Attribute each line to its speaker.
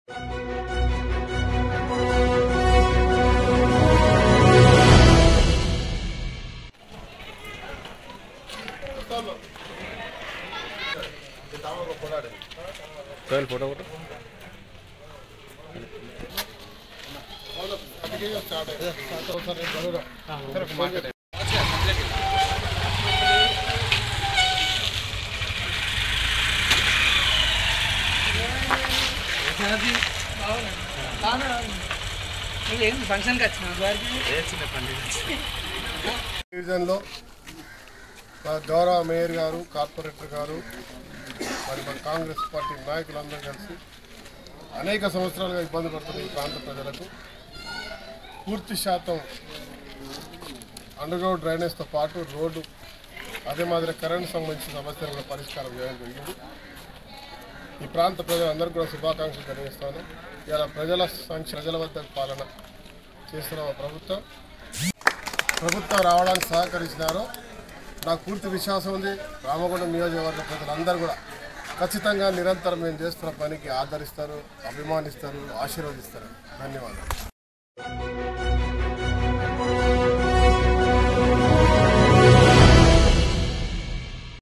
Speaker 1: Photo
Speaker 2: function
Speaker 3: డివిజన్లో గౌరవ mayor గారు, కార్పొరేటర్ గారు, మరి మన కాంగ్రెస్ పార్టీ నాయకులందరూ కలిసి అనేక సంవత్సరాలుగా ఇబ్బంది పడుతున్న ఈ ప్రాంత ప్రజలకు పూర్తి శాతం అండర్గ్రౌండ్ డ్రైనేజ్తో పాటు రోడ్డు, అదే మాదిరి కరెంటు సంబంధించిన సమస్యలు కూడా పరిష్కారం చేయడం జరిగింది. ఈ ప్రాంత ప్రజలందరూ కూడా శుభాకాంక్షలు తెలియజేస్తాను. ఇలా ప్రజల వద్ద పాలన చేస్తున్న ప్రభుత్వం రావడానికి సహకరించినారో నాకు పూర్తి విశ్వాసం ఉంది. రామగుండం నియోజకవర్గ ప్రజలందరూ కూడా ఖచ్చితంగా నిరంతరం మేము చేస్తున్న పనికి ఆదరిస్తారు, అభిమానిస్తారు, ఆశీర్వదిస్తారు. ధన్యవాదాలు.